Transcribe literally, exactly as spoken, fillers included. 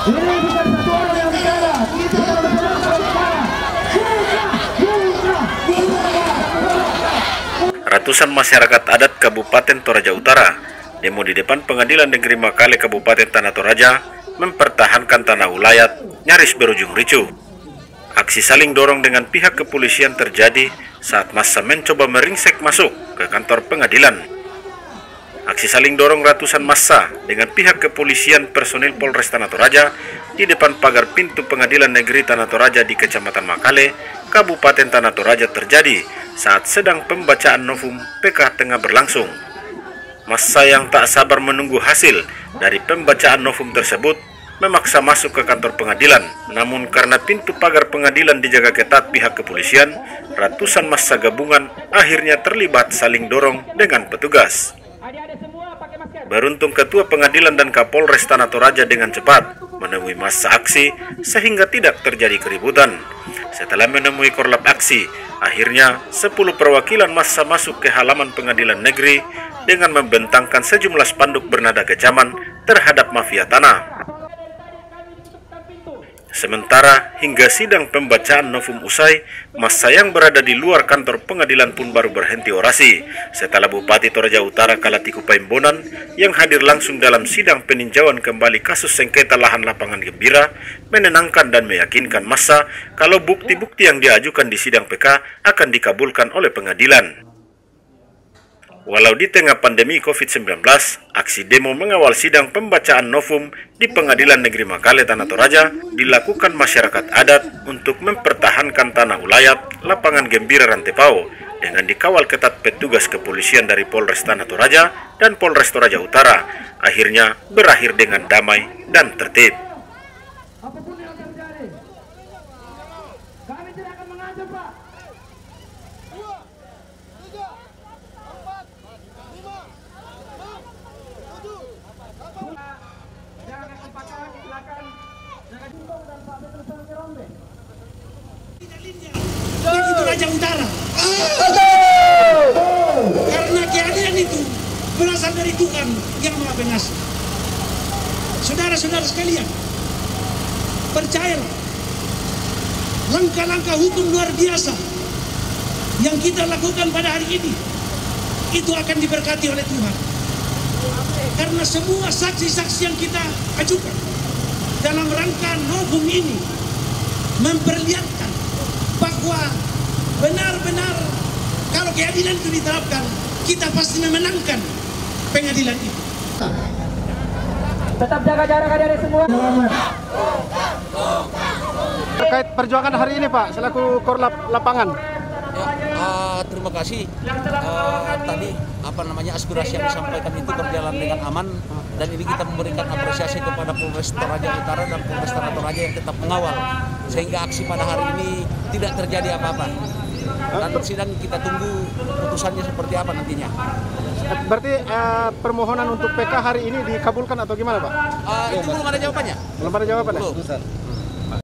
Ini bukan satu orang yang bicara, kita harus bicara. Ratusan masyarakat adat Kabupaten Toraja Utara demo di depan Pengadilan Negeri Makale Kabupaten Tanah Toraja mempertahankan tanah ulayat nyaris berujung ricuh. Aksi saling dorong dengan pihak kepolisian terjadi saat massa mencoba meringsek masuk ke kantor pengadilan. Aksi saling dorong ratusan massa dengan pihak kepolisian personil Polres Tanah Toraja di depan pagar pintu Pengadilan Negeri Tanah Toraja di Kecamatan Makale, Kabupaten Tanah Toraja terjadi saat sedang pembacaan novum P K tengah berlangsung. Massa yang tak sabar menunggu hasil dari pembacaan novum tersebut memaksa masuk ke kantor pengadilan. Namun karena pintu pagar pengadilan dijaga ketat pihak kepolisian, ratusan massa gabungan akhirnya terlibat saling dorong dengan petugas. Beruntung Ketua Pengadilan dan Kapolres Tanah Toraja dengan cepat menemui massa aksi sehingga tidak terjadi keributan. Setelah menemui korlap aksi, akhirnya sepuluh perwakilan massa masuk ke halaman pengadilan negeri dengan membentangkan sejumlah spanduk bernada kecaman terhadap mafia tanah. Sementara hingga sidang pembacaan novum usai, massa yang berada di luar kantor pengadilan pun baru berhenti orasi setelah Bupati Toraja Utara Kalatiku Paimbonan yang hadir langsung dalam sidang peninjauan kembali kasus sengketa lahan lapangan Gembira menenangkan dan meyakinkan massa kalau bukti-bukti yang diajukan di sidang P K akan dikabulkan oleh pengadilan. Walau di tengah pandemi COVID sembilan belas, aksi demo mengawal sidang pembacaan novum di Pengadilan Negeri Makale Tanah Toraja dilakukan masyarakat adat untuk mempertahankan tanah ulayat lapangan Gembira Rantepao dengan dikawal ketat petugas kepolisian dari Polres Tanah Toraja dan Polres Toraja Utara. Akhirnya berakhir dengan damai dan tertib. Apapun yang terjadi, kami tidak akan mengancam, Pak. Itu Toraja Utara. Karena keadilan itu berasal dari Tuhan yang Maha Pengasih. Saudara-saudara sekalian, percayalah, langkah-langkah hukum luar biasa yang kita lakukan pada hari ini itu akan diberkati oleh Tuhan. Karena semua saksi-saksi yang kita ajukan dalam rangka novum ini memperlihatkan bahwa benar-benar kalau keadilan itu diterapkan, kita pasti memenangkan pengadilan itu. Tetap jaga jarak adik-adik semua. Terkait perjuangan hari ini Pak, selaku korlap lapangan. Ya, uh, terima kasih. Uh, tadi apa namanya aspirasi yang disampaikan itu berjalan dengan aman dan ini kita memberikan apresiasi kepada Polres Toraja Utara dan Polres Tanah Toraja yang tetap mengawal sehingga aksi pada hari ini tidak terjadi apa-apa. Dan sidang kita tunggu putusannya seperti apa nantinya. Berarti uh, permohonan untuk P K hari ini dikabulkan atau gimana Pak? Uh, itu belum ada jawabannya. Belum ada jawabannya. Belum.